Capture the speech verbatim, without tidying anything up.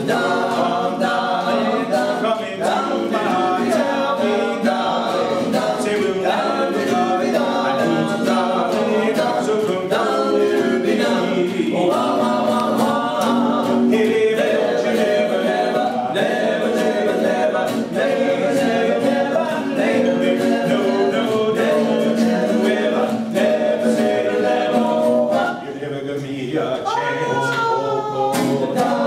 Come, darling, come into my heart, tell me, darling, say we'll never be. I need you, darling, so come down to me. Hey, don't you never, never, never, never, never, never, never, never, never, no, no, never, never, never say never. You never give me a chance. Oh, oh, oh.